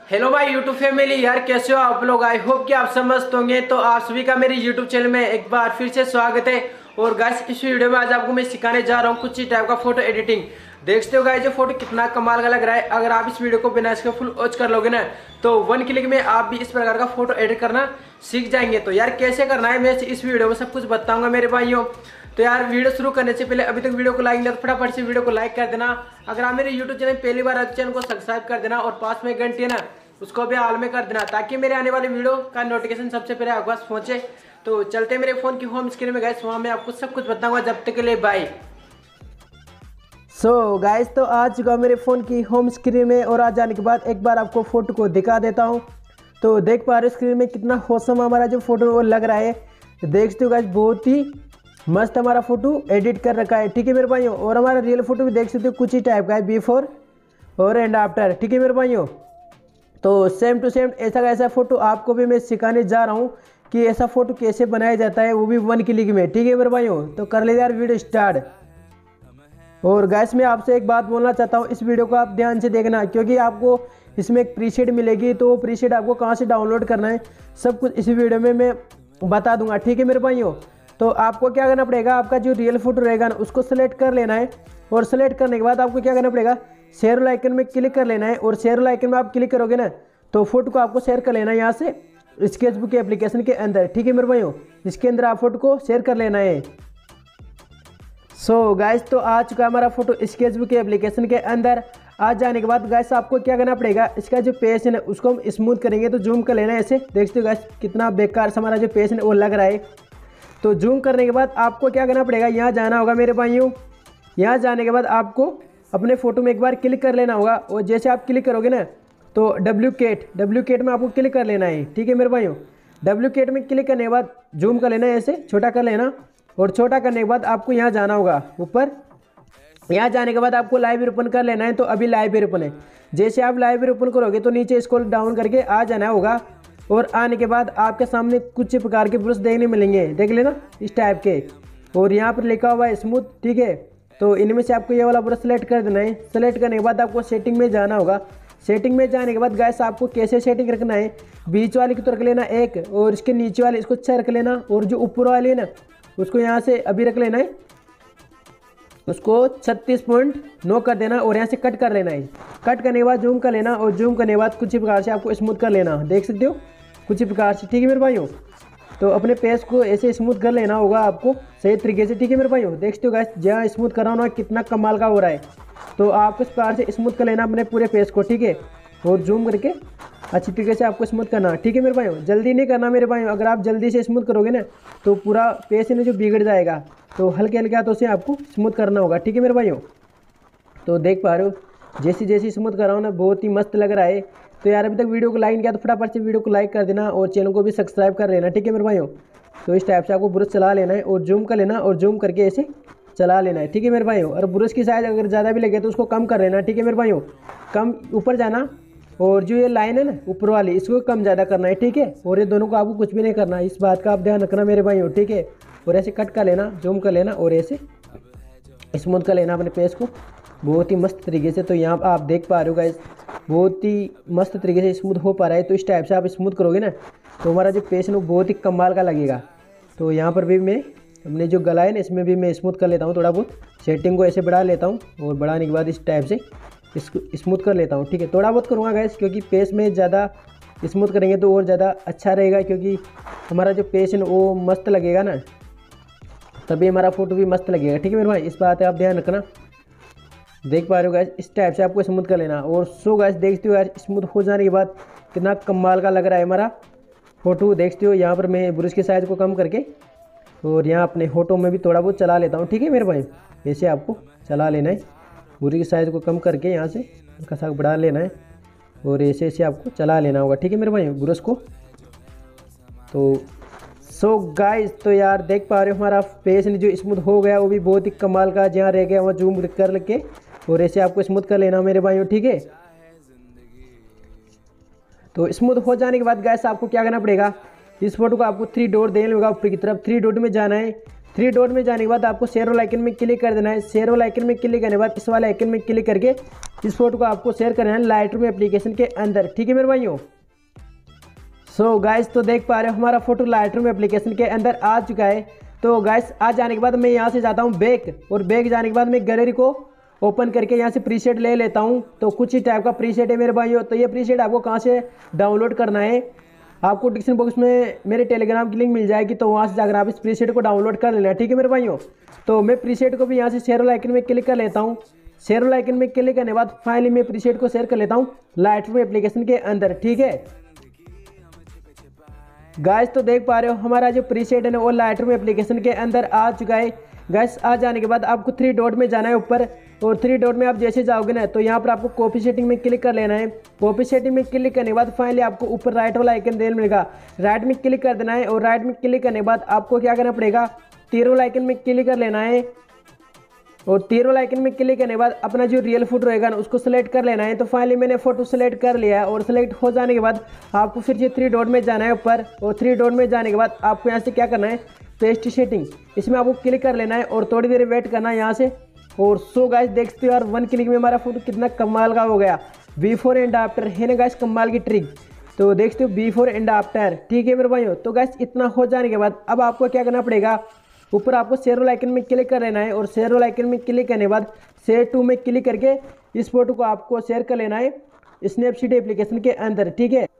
Hello भाई YouTube family, यार कैसे हो आप लोग। आई होप कि आप सब मस्त होंगे। तो आप सभी का मेरे यूट्यूब चैनल में एक बार फिर से स्वागत है। और गाइस इस वीडियो में आज आपको मैं सिखाने जा रहा हूँ कुछ ही टाइप का फोटो एडिटिंग। देखते हो गाइस ये फोटो कितना कमाल का लग रहा है। अगर आप इस वीडियो को बिना इसके फुल वॉच कर लोगे ना तो 1 क्लिक में आप भी इस प्रकार का फोटो एडिट करना सीख जाएंगे। तो यार कैसे करना है मैं इस वीडियो में सब कुछ बताऊंगा मेरे भाइयों। तो यार वीडियो शुरू करने से पहले अभी तक वीडियो को लाइक नहीं तो फटाफट से वीडियो को लाइक कर देना। अगर आप मेरे यूट्यूब चैनल पहली बार आए तो चैनल को सब्सक्राइब कर देना और पास में घंटी है ना उसको भी ऑल में कर देना ताकि मेरे आने वाले वीडियो का नोटिफिकेशन सबसे पहले आपके पास पहुंचे। तो चलते मेरे फोन की होम स्क्रीन में गाइस, वहां मैं आपको सब कुछ बताऊंगा। जब तक के लिए बाय। सो गाइस तो आ चुका मेरे फ़ोन की होम स्क्रीन में और आ जाने के बाद एक बार आपको फ़ोटो को दिखा देता हूं। तो देख पा रहे हो स्क्रीन में कितना औसम हमारा जो फोटो वो लग रहा है। देखते हो गाइस बहुत ही मस्त हमारा फोटो एडिट कर रखा है, ठीक है मेरे भाइयों। और हमारा रियल फोटो भी देख सकते हो कुछ ही टाइप का है, बिफोर और एंड आफ्टर, ठीक है मेरे भाइयों। तो सेम टू सेम ऐसा का ऐसा फ़ोटो आपको भी मैं सिखाने जा रहा हूँ कि ऐसा फ़ोटो कैसे बनाया जाता है, वो भी 1 क्लिक में, ठीक है मेरे भाइयों। तो कर ले यार वीडियो स्टार्ट। और गैस मैं आपसे एक बात बोलना चाहता हूँ, इस वीडियो को आप ध्यान से देखना क्योंकि आपको इसमें एक प्रीसेट मिलेगी। तो वो प्रीसेट आपको कहाँ से डाउनलोड करना है सब कुछ इस वीडियो में मैं बता दूंगा, ठीक है मेरे भाइयों। तो आपको क्या करना पड़ेगा, आपका जो रियल फोटो रहेगा ना उसको सेलेक्ट कर लेना है। और सेलेक्ट करने के बाद आपको क्या करना पड़ेगा, शेयर आइकन में क्लिक कर लेना है। और शेयर आइकन में आप क्लिक करोगे ना तो फोटो को आपको शेयर कर लेना है यहाँ से स्केचबुक के एप्लीकेशन के अंदर, ठीक है मेरे भाइयों। इसके अंदर आप फोटो को शेयर कर लेना है। सो गाइस तो आ चुका हमारा फोटो स्केचबुक के एप्लीकेशन के अंदर। आ जाने के बाद गाइस आपको क्या करना पड़ेगा, इसका जो पेज है ना उसको हम स्मूथ करेंगे। तो जूम कर लेना है ऐसे। देखते हो गाइस कितना बेकार सा हमारा जो पेज है वो लग रहा है। तो जूम करने के बाद आपको क्या करना पड़ेगा, यहाँ जाना होगा मेरे भाइयों। यहाँ जाने के बाद आपको अपने फ़ोटो में एक बार क्लिक कर लेना होगा। और जैसे आप क्लिक करोगे ना तो डब्ल्यू केट में आपको क्लिक कर लेना है, ठीक है मेरे भाइयों। डब्ल्यू केट में क्लिक करने के बाद जूम कर लेना है ऐसे, छोटा कर लेना। और छोटा करने के बाद आपको यहाँ जाना होगा ऊपर। यहाँ जाने के बाद आपको लाइब्रेरी ओपन कर लेना है। तो अभी लाइब्रेरी ओपन है, जैसे आप लाइब्रेरी ओपन करोगे तो नीचे स्क्रॉल डाउन करके आ जाना होगा। और आने के बाद आपके सामने कुछ प्रकार के ब्रश देखने मिलेंगे, देख लेना इस टाइप के। और यहाँ पर लिखा हुआ है स्मूथ, ठीक है। तो इनमें से आपको ये वाला ब्रश सेलेक्ट कर देना है। सेलेक्ट करने के बाद आपको सेटिंग में जाना होगा। सेटिंग में जाने के बाद गैस आपको कैसे सेटिंग रखना है, बीच वाले की तो रख लेना 1 और इसके नीचे वाले इसको 6 रख लेना। और जो ऊपर वाली है ना उसको यहाँ से अभी रख लेना है, उसको 36.9 कर देना। और यहाँ से कट कर लेना है। कट करने के बाद जूम कर लेना। और जूम करने के बाद कुछ ही प्रकार से आपको स्मूथ कर लेना, देख सकते हो कुछ ही प्रकार से, ठीक है मेरे भाइयों। तो अपने पेज को ऐसे स्मूथ कर लेना होगा आपको सही तरीके से, ठीक है मेरे भाइयों। देखते हो गाइस जहाँ स्मूथ कर रहा हूँ ना कितना कमाल का हो रहा है। तो आपको इस प्रकार से स्मूथ कर लेना अपने पूरे पेज को, ठीक है। और जूम करके अच्छी तरीके से आपको स्मूथ करना, ठीक है मेरे भाइयों। जल्दी नहीं करना मेरे भाइयों, अगर आप जल्दी से स्मूथ करोगे ना तो पूरा पेज जो बिगड़ जाएगा। तो हल्के हल्के हाथों से आपको स्मूथ करना होगा, ठीक है मेरे भाइयों। तो देख पा रहे हो जैसी जैसी स्मूथ कर रहा हूँ ना बहुत ही मस्त लग रहा है। तो यार अभी तक वीडियो को लाइक नहीं किया तो फटाफट से वीडियो को लाइक कर देना और चैनल को भी सब्सक्राइब कर लेना, ठीक है मेरे भाइयों। तो इस टाइप से आपको ब्रश चला लेना है और जूम कर लेना और जूम करके ऐसे चला लेना है, ठीक है मेरे भाइयों। और ब्रश की साइज अगर ज़्यादा भी लगे तो उसको कम कर लेना, ठीक है मेरे भाइयों। कम ऊपर जाना और जो ये लाइन है ना ऊपर वाली इसको कम ज़्यादा करना है, ठीक है। और ये दोनों को आपको कुछ भी नहीं करना, इस बात का आप ध्यान रखना मेरे भाइयों, ठीक है। और ऐसे कट कर लेना, जूम कर लेना और ऐसे स्मूथ कर लेना अपने पेज को बहुत ही मस्त तरीके से। तो यहाँ आप देख पा रहे हो गाइस बहुत ही मस्त तरीके से स्मूथ हो पा रहा है। तो इस टाइप से आप स्मूथ करोगे ना तो हमारा जो पेज है वो बहुत ही कमाल का लगेगा। तो यहाँ पर भी मैं अपने जो गला है ना इसमें भी मैं स्मूथ कर लेता हूँ थोड़ा बहुत। सेटिंग को ऐसे बढ़ा लेता हूँ और बढ़ाने के बाद इस टाइप से इसको स्मूथ कर लेता हूँ, ठीक है। थोड़ा बहुत करूँगा गाइस क्योंकि पेज में ज़्यादा स्मूथ करेंगे तो और ज़्यादा अच्छा रहेगा, क्योंकि हमारा जो पेज है वो मस्त लगेगा ना, तभी हमारा फोटो भी मस्त लगेगा, ठीक है मेरे भाई। इस बात का आप ध्यान रखना। देख पा रहे हो गाइस इस टाइप से आपको स्मूथ कर लेना। और सो गाइस देखते हो यार स्मूथ हो जाने के बाद कितना कमाल का लग रहा है हमारा फोटो। देखते हो यहाँ पर मैं ब्रश के साइज को कम करके और यहाँ अपने फोटो में भी थोड़ा बहुत चला लेता हूँ, ठीक है मेरे भाई। ऐसे आपको चला लेना है, ब्रश के साइज को कम करके यहाँ से हल्का सा बढ़ा लेना है और ऐसे ऐसे आपको चला लेना होगा, ठीक है मेरे भाई ब्रश को। तो सो गाइस तो यार देख पा रहे हो हमारा फेस जो स्मूथ हो गया वो भी बहुत ही कमाल का, जहाँ रह गया वहाँ जूम कर लेके और ऐसे आपको स्मूथ कर लेना मेरे भाइयों, ठीक है। तो स्मूथ हो जाने के बाद गाइस आपको क्या करना पड़ेगा, इस फोटो को आपको 3 डॉट देना होगा ऊपर की तरफ। 3 डॉट में जाना है, थ्री डॉट में जाने के बाद आपको शेयर वाला आइकन में क्लिक कर देना है। शेयर वाला आइकन में क्लिक करने के बाद इस वाले आइकन में क्लिक करके इस फोटो को आपको शेयर करना है लाइटरूम एप्लीकेशन के अंदर। ठीक है मेरे भाइयों। सो गाइस तो देख पा रहे हो हमारा फोटो लाइटरूम एप्लीकेशन के अंदर आ चुका है। तो गाइस आ जाने के बाद मैं यहाँ से जाता हूँ बैक, और बैक जाने के बाद मैं गैलरी को ओपन करके यहाँ से प्रीसेट ले लेता हूँ। तो कुछ ही टाइप का प्रीसेट है मेरे भाइयों। तो ये प्रीसेट आपको कहाँ से डाउनलोड करना है, आपको डिस्क्रिप्शन बॉक्स में मेरे टेलीग्राम की लिंक मिल जाएगी, तो वहाँ से जाकर आप इस प्रीसेट को डाउनलोड कर लेना। ठीक है मेरे भाइयों। तो मैं प्रीसेट को भी यहाँ से शेयर वाला आइकन में क्लिक कर लेता हूँ। शेयर वाला आइकन में क्लिक करने के बाद फाइनली मैं प्रीसेट को शेयर कर लेता हूँ लाइटरूम एप्लीकेशन के अंदर। ठीक है गाइस तो देख पा रहे हो हमारा जो प्रीसेट है ना वो लाइटरूम एप्लीकेशन के अंदर आ चुका है। गाइस आ जाने के बाद आपको थ्री डॉट में जाना है ऊपर, और थ्री डॉट में आप जैसे जाओगे ना तो यहाँ पर आपको कॉपी सेटिंग में क्लिक कर लेना है। कॉपी सेटिंग में क्लिक करने के बाद फाइनली आपको ऊपर राइट वाला आइकन देने मिलेगा, राइट में क्लिक कर देना है। और राइट में क्लिक करने के बाद आपको क्या करना पड़ेगा, तीर वाला आइकन में क्लिक कर लेना है। और तीर वाला आइकन में क्लिक करने के बाद अपना जो रियल फोटो रहेगा ना उसको सेलेक्ट कर लेना है। तो फाइनली मैंने फोटो सेलेक्ट कर लिया है, और सेलेक्ट हो जाने के बाद आपको फिर से थ्री डॉट में जाना है ऊपर, और थ्री डॉट में जाने के बाद आपको यहाँ से क्या करना है, पेस्ट सेटिंग, इसमें आपको क्लिक कर लेना है और थोड़ी देर वेट करना है यहाँ से। और सो गाइस देखते हो यार 1 क्लिक में हमारा फोटो कितना कमाल का हो गया। बिफोर एंड आफ्टर है ना गाइस कमाल की ट्रिक। तो देखते हो बिफोर एंड आफ्टर। ठीक है मेरे भाइयों। तो गाइस इतना हो जाने के बाद अब आपको क्या करना पड़ेगा, ऊपर आपको शेयर वाला आइकन में क्लिक कर लेना है, और शेयर वाला आइकन में क्लिक करने के बाद शेयर टू में क्लिक करके इस फोटो को आपको शेयर कर लेना है स्नैपसीड एप्लीकेशन के अंदर। ठीक है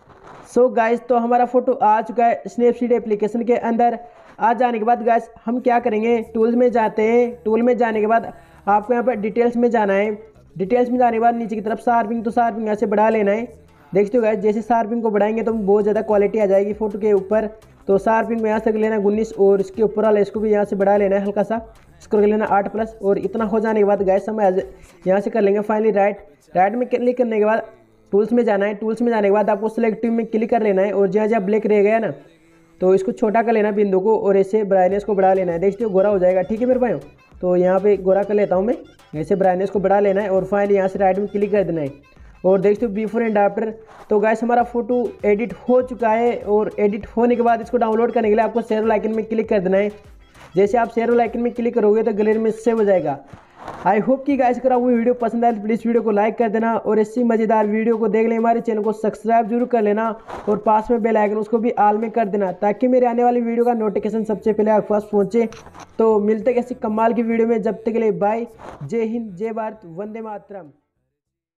सो गाइस तो हमारा फोटो आ चुका है स्नैपसीड एप्लीकेशन के अंदर। आ जाने के बाद गाइस हम क्या करेंगे, टूल्स में जाते हैं। टूल में जाने के बाद आपको यहाँ पर डिटेल्स में जाना है। डिटेल्स में जाने के बाद नीचे की तरफ शार्पिंग, तो शार्पिंग यहाँ से बढ़ा लेना है। देखते हो गाइस जैसे शार्पिंग को बढ़ाएंगे तो बहुत ज़्यादा क्वालिटी आ जाएगी फोटो के ऊपर। तो शार्पिंग में यहाँ से कर लेना 19, और इसके ऊपर वाला इसको भी यहाँ से बढ़ा लेना है हल्का सा, इसको कर लेना 8+। और इतना हो जाने के बाद गाइस हम यहाँ से कर लेंगे फाइनली राइट में क्लिक करने के बाद टूल्स में जाना है। टूल्स में जाने के बाद आपको सिलेक्टिव में क्लिक कर लेना है, और जहाँ जहाँ ब्लैक रह गया ना तो इसको छोटा कर लेना बिंदु को, और ऐसे ब्राइटनेस को बढ़ा लेना है। देखते हो गोरा हो जाएगा। ठीक है मेरे भाइयों। तो यहाँ पे गोरा कर लेता हूँ मैं, ऐसे ब्राइटनेस को बढ़ा लेना है, और फाइनली यहाँ से राइट में क्लिक कर देना है। और देखते हो बिफोर एंड आफ्टर। तो गाइस हमारा फोटो एडिट हो चुका है, और एडिट होने के बाद इसको डाउनलोड करने के लिए आपको शेयर वाला आइकन में क्लिक कर देना है। जैसे आप शेयर वाला आइकन में क्लिक करोगे तो गैलरी में सेव हो जाएगा। आई होप कि गाइस अगर आपको वीडियो पसंद आए तो प्लीज़ वीडियो को लाइक कर देना, और ऐसी मज़ेदार वीडियो को देख लें हमारे चैनल को सब्सक्राइब जरूर कर लेना, और पास में बेल आइकन उसको भी ऑल में कर देना, ताकि मेरे आने वाली वीडियो का नोटिफिकेशन सबसे पहले आपके पास पहुँचे। तो मिलते हैं किसी कमाल की वीडियो में, जब तक के लिए बाय। जय हिंद, जय भारत, वंदे मातरम।